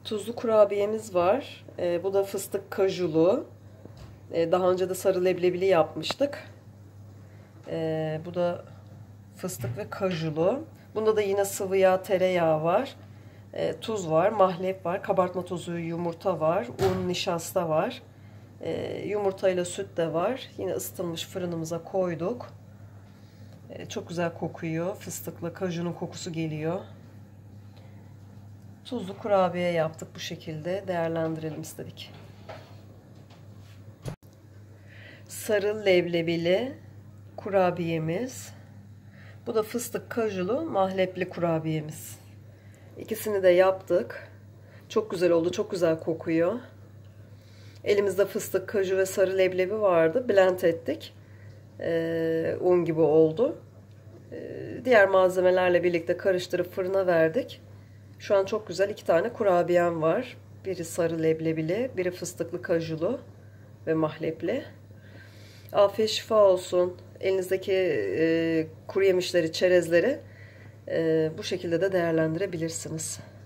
Tuzlu kurabiyemiz var. Bu da fıstık kajulu. Daha önce de sarı leblebili yapmıştık. Bu da fıstık ve kajulu. Bunda da yine sıvı yağ, tereyağı var. Tuz var, mahlep var, kabartma tozu, yumurta var, un, nişasta var. Yumurtayla süt de var. Yine ısıtılmış fırınımıza koyduk. Çok güzel kokuyor. Fıstıkla kajunun kokusu geliyor. Tuzlu kurabiye yaptık, bu şekilde değerlendirelim istedik. Sarı leblebili kurabiyemiz. Bu da fıstık kajulu mahlepli kurabiyemiz. İkisini de yaptık. Çok güzel oldu, çok güzel kokuyor. Elimizde fıstık, kaju ve sarı leblebi vardı. Blend ettik. Un gibi oldu. Diğer malzemelerle birlikte karıştırıp fırına verdik. Şu an çok güzel iki tane kurabiyem var. Biri sarı leblebili, biri fıstıklı kajulu ve mahlepli. Afiyet şifa olsun. Elinizdeki kuru yemişleri, çerezleri bu şekilde de değerlendirebilirsiniz.